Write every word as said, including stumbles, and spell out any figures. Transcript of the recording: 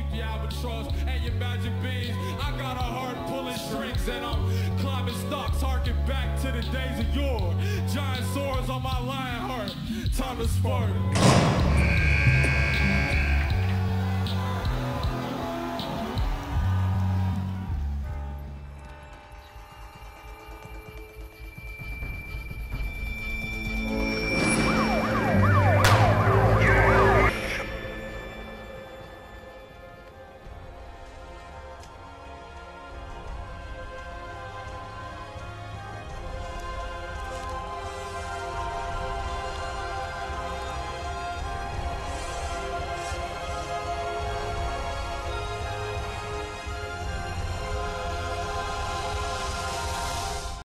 your albatross and your magic beans. I got a heart pulling strings and I'm climbing stocks, harking back to the days of yore. Giant swords on my lion heart, time to spark.